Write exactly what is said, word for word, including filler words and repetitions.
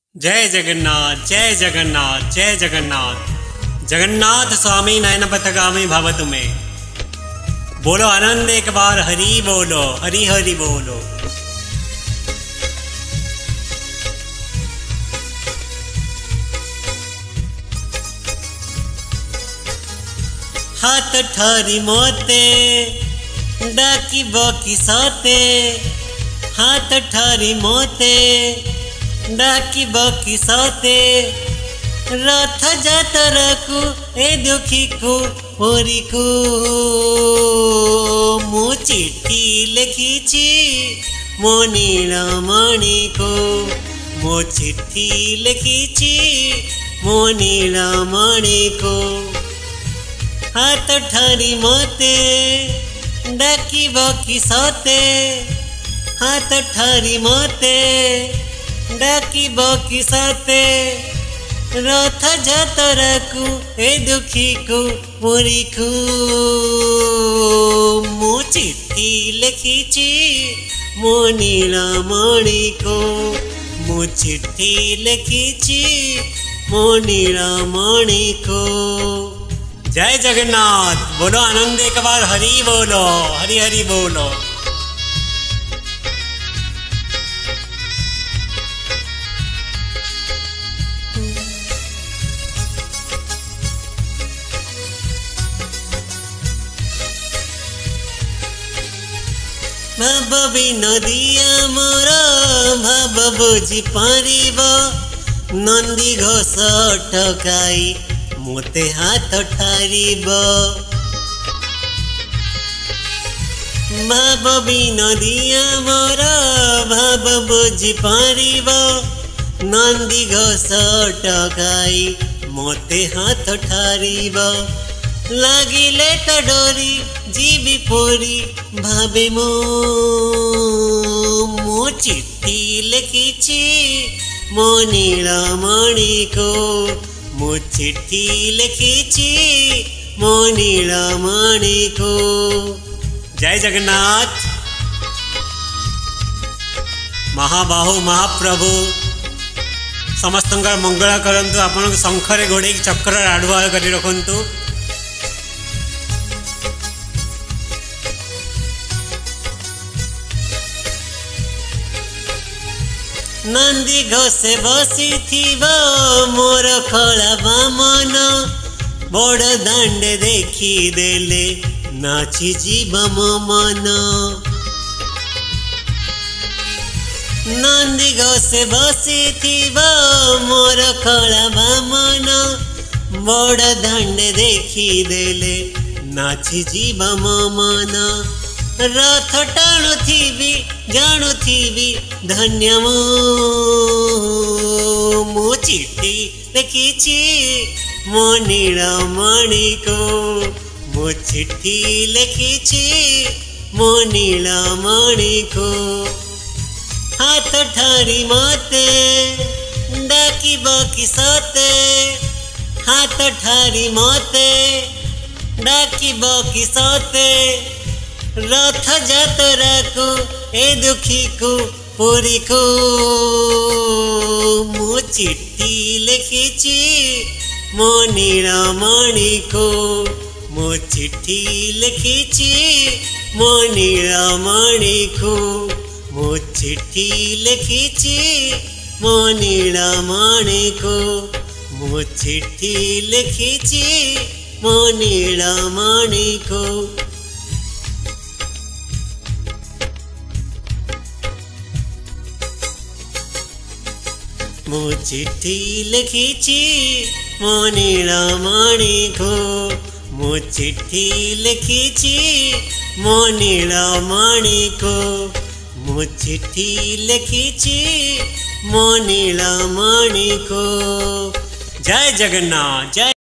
जय जगन्नाथ जय जगन्नाथ जय जगन्नाथ। जगन्नाथ स्वामी नयन पथगामी भवतु में। बोलो आनंद एक बार हरि बोलो, हरि हरि बोलो। हाथ ठारी मोते डाकी बाकी साते, हाथ ठारी मोते डाकी बाकी साते। रथ जातरा को ए दुखी को मोरी को मु चिट्ठी लिखीची मो नीलमणि को, मो चिट्ठी लिखीची मो नीलमणि को। हाथ ठारी मोते डाकी बाकी साते, हाथ ठारी मोते डाकी बाकी साते। रथ जातरा को ए दुखी को मोरी को मु चिट्ठी लिखीची मो नीलमणि को, मु चिट्ठी लिखीची मो नीलमणि को। जय जगन्नाथ। बोलो आनंद एक बार हरि बोलो, हरि हरि बोलो। भाव विनोदिया मोर भाव बुझी पारिब, नंदी घोष टकाई मोते हाथ ठारिब। भाव विनोदिया मोर भाव बुझी पारिब, नंदी घोष टकाई मोते हाथ ठारिब। लागिले तो डोरी जीवी पोरी भावे मो मो चिट्ठी लिखीची मो नीलमणि को, मो चिट्ठी लिखीची मो नीलमणि को। जय जगन्नाथ। महाबाहु महाप्रभु समस्त मंगल करंतु, आपण शंखरे घोड़े चक्र आडुआ कर रखंतु। नंदी घोषे बसी थीब मोर खड़ा बामन, बड़ दांड देखी देले नाची जीव मो मन। नंदी घोषे बसी थीब मोर खड़ा बामन, बड़ दांड देखी देले नाची जीव मो मन। रथ टाणु थीबी जाणु थीबी धन्य मो मो चिट्ठी लिखीची मो नीलमणि को, मो चिट्ठी लिखीची मो नीलमणि को। हाथ ठारी मोते डाकी बाकी साते, हाथ ठारी मोते डाकी बाकी साते। रथ जातरा को ए दुखी को पूरी को मो चिट्ठी लिखीची मो नीलमणि को, मो चिट्ठी लिखीची मो नीलमणि को, मो चिट्ठी लिखीची मो नीलमणि को, मो चिट्ठी लिखीची मो नीलमणि को। मो चिट्ठी लिखीची मो नीलमणि को, मो चिट्ठी लिखीची मो नीलमणि को, मो चिट्ठी लिखीची मो नीलमणि को। जय जगन्नाथ। जय